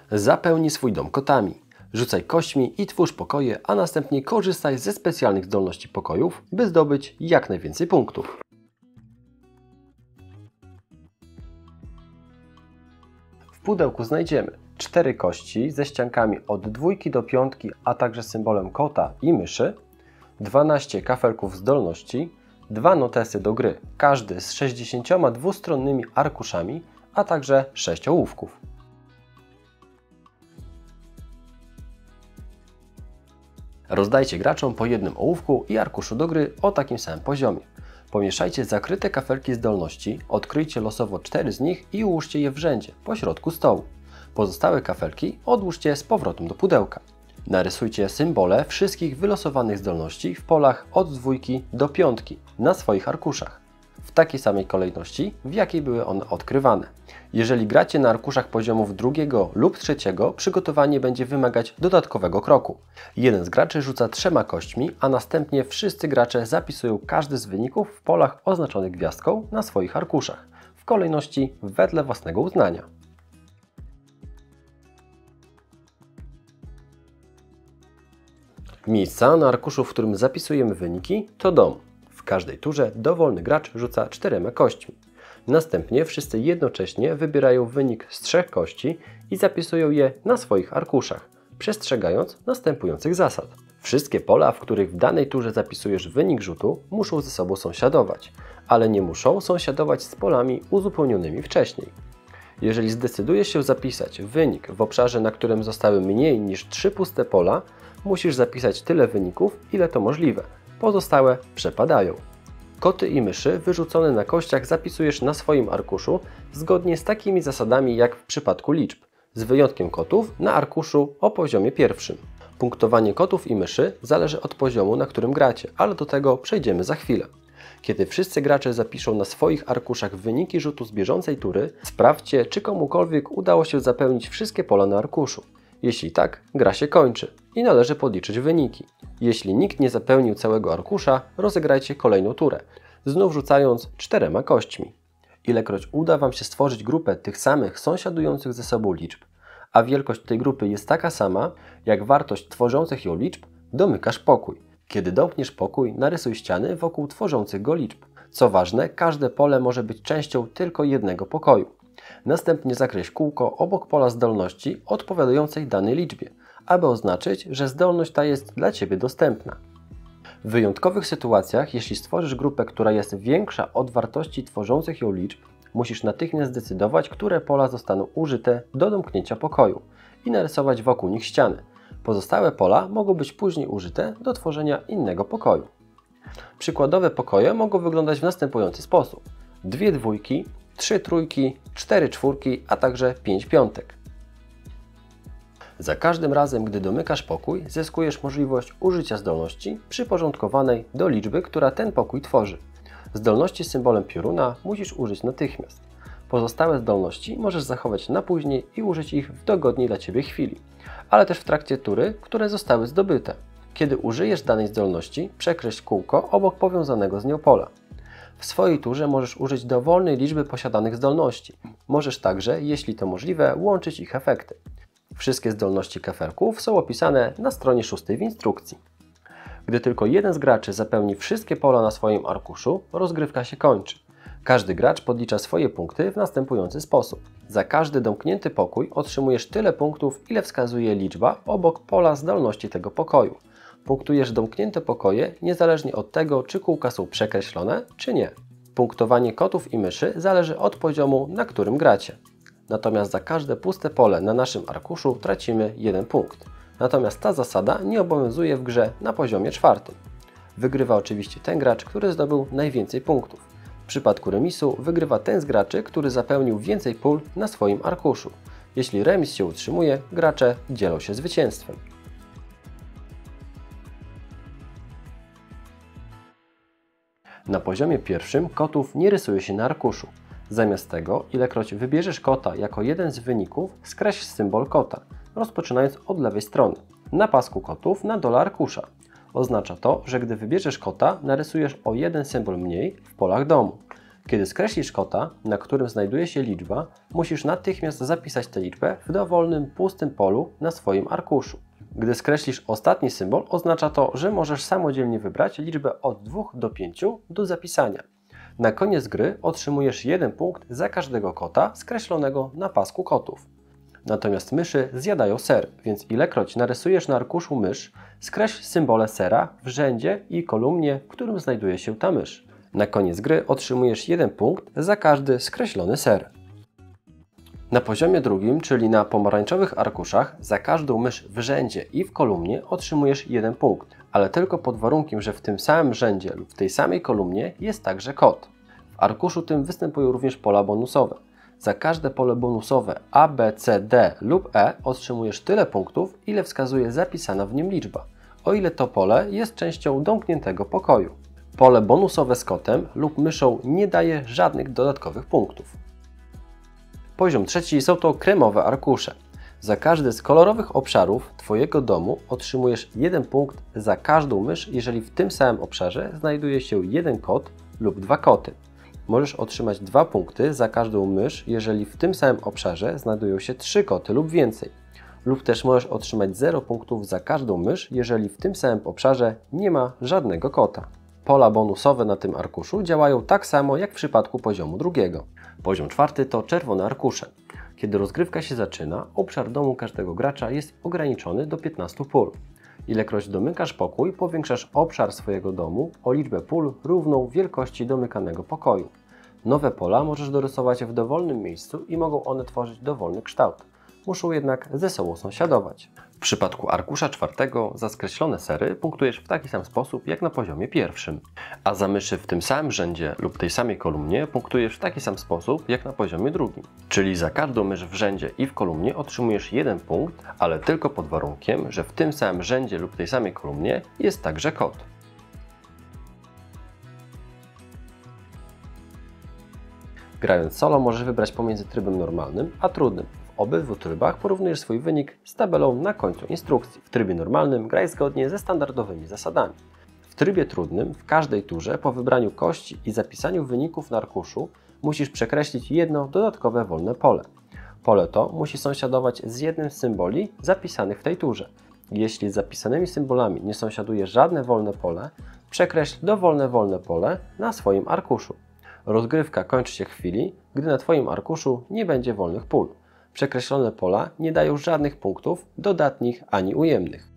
Zapełnij swój dom kotami. Rzucaj kośćmi i twórz pokoje, a następnie korzystaj ze specjalnych zdolności pokojów, by zdobyć jak najwięcej punktów. W pudełku znajdziemy 4 kości ze ściankami od 2 do 5, a także symbolem kota i myszy, 12 kafelków zdolności, 2 notesy do gry, każdy z 62 stronnymi arkuszami, a także 6 ołówków. Rozdajcie graczom po jednym ołówku i arkuszu do gry o takim samym poziomie. Pomieszajcie zakryte kafelki zdolności, odkryjcie losowo 4 z nich i ułóżcie je w rzędzie, po środku stołu. Pozostałe kafelki odłóżcie z powrotem do pudełka. Narysujcie symbole wszystkich wylosowanych zdolności w polach od 2 do 5 na swoich arkuszach, w takiej samej kolejności, w jakiej były one odkrywane. Jeżeli gracie na arkuszach poziomów 2 lub 3, przygotowanie będzie wymagać dodatkowego kroku. Jeden z graczy rzuca 3 kośćmi, a następnie wszyscy gracze zapisują każdy z wyników w polach oznaczonych gwiazdką na swoich arkuszach, w kolejności wedle własnego uznania. Miejsca na arkuszu, w którym zapisujemy wyniki, to dom. W każdej turze dowolny gracz rzuca 4 kośćmi. Następnie wszyscy jednocześnie wybierają wynik z 3 kości i zapisują je na swoich arkuszach, przestrzegając następujących zasad. Wszystkie pola, w których w danej turze zapisujesz wynik rzutu, muszą ze sobą sąsiadować, ale nie muszą sąsiadować z polami uzupełnionymi wcześniej. Jeżeli zdecydujesz się zapisać wynik w obszarze, na którym zostały mniej niż 3 puste pola, musisz zapisać tyle wyników, ile to możliwe. Pozostałe przepadają. Koty i myszy wyrzucone na kościach zapisujesz na swoim arkuszu zgodnie z takimi zasadami jak w przypadku liczb, z wyjątkiem kotów na arkuszu o poziomie 1. Punktowanie kotów i myszy zależy od poziomu, na którym gracie, ale do tego przejdziemy za chwilę. Kiedy wszyscy gracze zapiszą na swoich arkuszach wyniki rzutu z bieżącej tury, sprawdźcie, czy komukolwiek udało się zapełnić wszystkie pola na arkuszu. Jeśli tak, gra się kończy i należy podliczyć wyniki. Jeśli nikt nie zapełnił całego arkusza, rozegrajcie kolejną turę, znów rzucając 4 kośćmi. Ilekroć uda Wam się stworzyć grupę tych samych sąsiadujących ze sobą liczb, a wielkość tej grupy jest taka sama, jak wartość tworzących ją liczb, domykasz pokój. Kiedy domkniesz pokój, narysuj ściany wokół tworzących go liczb. Co ważne, każde pole może być częścią tylko jednego pokoju. Następnie zakreśl kółko obok pola zdolności odpowiadającej danej liczbie, aby oznaczyć, że zdolność ta jest dla Ciebie dostępna. W wyjątkowych sytuacjach, jeśli stworzysz grupę, która jest większa od wartości tworzących ją liczb, musisz natychmiast zdecydować, które pola zostaną użyte do domknięcia pokoju i narysować wokół nich ściany. Pozostałe pola mogą być później użyte do tworzenia innego pokoju. Przykładowe pokoje mogą wyglądać w następujący sposób: 2 dwójki, 3 trójki, 4 czwórki, a także 5 piątek. Za każdym razem, gdy domykasz pokój, zyskujesz możliwość użycia zdolności przyporządkowanej do liczby, która ten pokój tworzy. Zdolności z symbolem pioruna musisz użyć natychmiast. Pozostałe zdolności możesz zachować na później i użyć ich w dogodniej dla Ciebie chwili, ale też w trakcie tury, które zostały zdobyte. Kiedy użyjesz danej zdolności, przekreśl kółko obok powiązanego z nią pola. W swojej turze możesz użyć dowolnej liczby posiadanych zdolności. Możesz także, jeśli to możliwe, łączyć ich efekty. Wszystkie zdolności kafelków są opisane na stronie 6 w instrukcji. Gdy tylko jeden z graczy zapełni wszystkie pola na swoim arkuszu, rozgrywka się kończy. Każdy gracz podlicza swoje punkty w następujący sposób. Za każdy domknięty pokój otrzymujesz tyle punktów, ile wskazuje liczba obok pola zdolności tego pokoju. Punktujesz domknięte pokoje niezależnie od tego, czy kółka są przekreślone, czy nie. Punktowanie kotów i myszy zależy od poziomu, na którym gracie. Natomiast za każde puste pole na naszym arkuszu tracimy 1 punkt. Natomiast ta zasada nie obowiązuje w grze na poziomie 4. Wygrywa oczywiście ten gracz, który zdobył najwięcej punktów. W przypadku remisu wygrywa ten z graczy, który zapełnił więcej pól na swoim arkuszu. Jeśli remis się utrzymuje, gracze dzielą się zwycięstwem. Na poziomie 1 kotów nie rysuje się na arkuszu. Zamiast tego, ilekroć wybierzesz kota jako jeden z wyników, skreśl symbol kota, rozpoczynając od lewej strony, na pasku kotów na dole arkusza. Oznacza to, że gdy wybierzesz kota, narysujesz o jeden symbol mniej w polach domu. Kiedy skreślisz kota, na którym znajduje się liczba, musisz natychmiast zapisać tę liczbę w dowolnym, pustym polu na swoim arkuszu. Gdy skreślisz ostatni symbol, oznacza to, że możesz samodzielnie wybrać liczbę od 2 do 5 do zapisania. Na koniec gry otrzymujesz 1 punkt za każdego kota skreślonego na pasku kotów. Natomiast myszy zjadają ser, więc ilekroć narysujesz na arkuszu mysz, skreśl symbole sera w rzędzie i kolumnie, w którym znajduje się ta mysz. Na koniec gry otrzymujesz 1 punkt za każdy skreślony ser. Na poziomie drugim, czyli na pomarańczowych arkuszach, za każdą mysz w rzędzie i w kolumnie otrzymujesz 1 punkt, ale tylko pod warunkiem, że w tym samym rzędzie lub w tej samej kolumnie jest także kot. W arkuszu tym występują również pola bonusowe. Za każde pole bonusowe A, B, C, D lub E otrzymujesz tyle punktów, ile wskazuje zapisana w nim liczba, o ile to pole jest częścią domkniętego pokoju. Pole bonusowe z kotem lub myszą nie daje żadnych dodatkowych punktów. Poziom trzeci są to kremowe arkusze. Za każdy z kolorowych obszarów Twojego domu otrzymujesz 1 punkt za każdą mysz, jeżeli w tym samym obszarze znajduje się 1 kot lub 2 koty. Możesz otrzymać 2 punkty za każdą mysz, jeżeli w tym samym obszarze znajdują się 3 koty lub więcej. Lub też możesz otrzymać 0 punktów za każdą mysz, jeżeli w tym samym obszarze nie ma żadnego kota. Pola bonusowe na tym arkuszu działają tak samo jak w przypadku poziomu drugiego. Poziom czwarty to czerwone arkusze. Kiedy rozgrywka się zaczyna, obszar domu każdego gracza jest ograniczony do 15 pól. Ilekroć domykasz pokój, powiększasz obszar swojego domu o liczbę pól równą wielkości domykanego pokoju. Nowe pola możesz dorysować w dowolnym miejscu i mogą one tworzyć dowolny kształt. Muszą jednak ze sobą sąsiadować. W przypadku arkusza czwartego za skreślone sery punktujesz w taki sam sposób jak na poziomie pierwszym, a za myszy w tym samym rzędzie lub tej samej kolumnie punktujesz w taki sam sposób jak na poziomie drugim. Czyli za każdą mysz w rzędzie i w kolumnie otrzymujesz 1 punkt, ale tylko pod warunkiem, że w tym samym rzędzie lub tej samej kolumnie jest także kot. Grając solo możesz wybrać pomiędzy trybem normalnym a trudnym. W obydwu trybach porównujesz swój wynik z tabelą na końcu instrukcji. W trybie normalnym graj zgodnie ze standardowymi zasadami. W trybie trudnym w każdej turze po wybraniu kości i zapisaniu wyników na arkuszu musisz przekreślić jedno dodatkowe wolne pole. Pole to musi sąsiadować z jednym z symboli zapisanych w tej turze. Jeśli z zapisanymi symbolami nie sąsiaduje żadne wolne pole, przekreśl dowolne wolne pole na swoim arkuszu. Rozgrywka kończy się w chwili, gdy na Twoim arkuszu nie będzie wolnych pól. Przekreślone pola nie dają żadnych punktów, dodatnich ani ujemnych.